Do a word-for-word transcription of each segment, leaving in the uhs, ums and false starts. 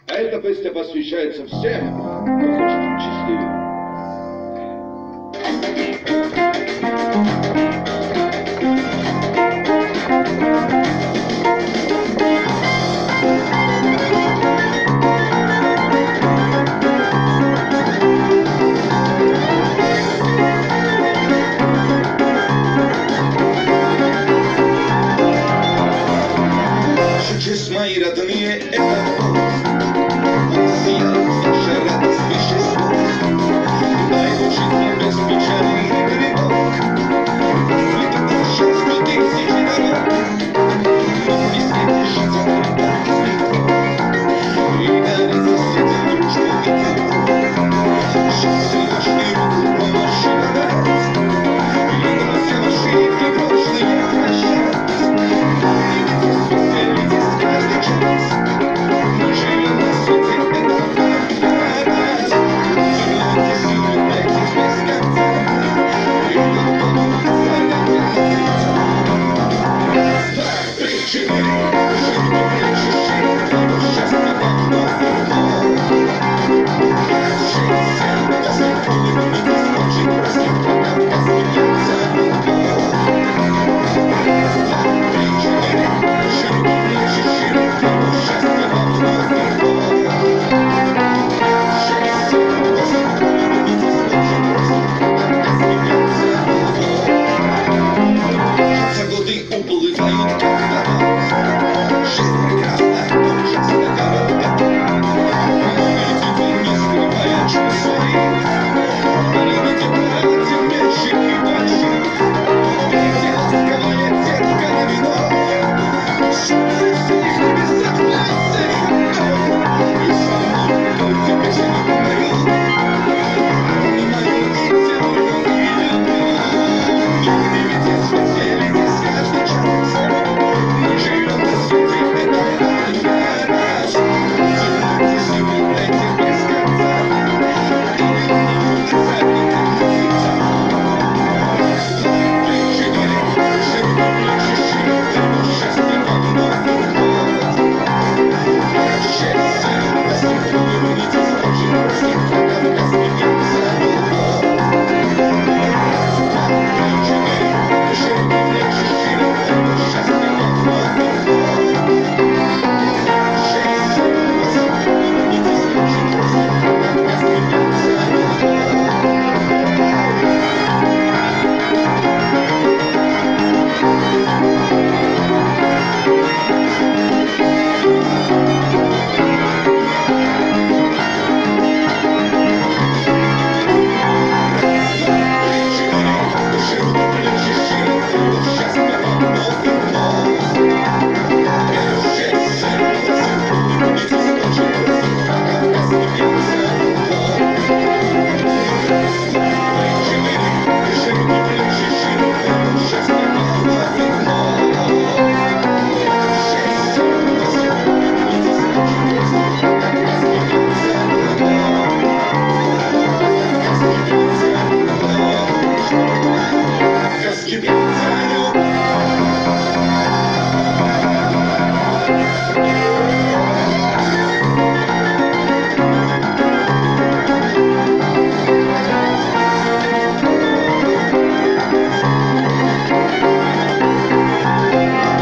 А эта песня посвящается всем, кто хочет быть счастливым. Мои родные, это сияет ваша радость и счастье. Дай учиться без печали и грибов. Светит счастье тысячи дорог. Но не светит жизнь, когда светло. И дарит соседям дружбу и тепло. Счастливошли руку помощи подать. И друзья ошибки прошлые прощать.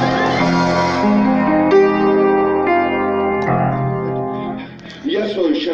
Я свою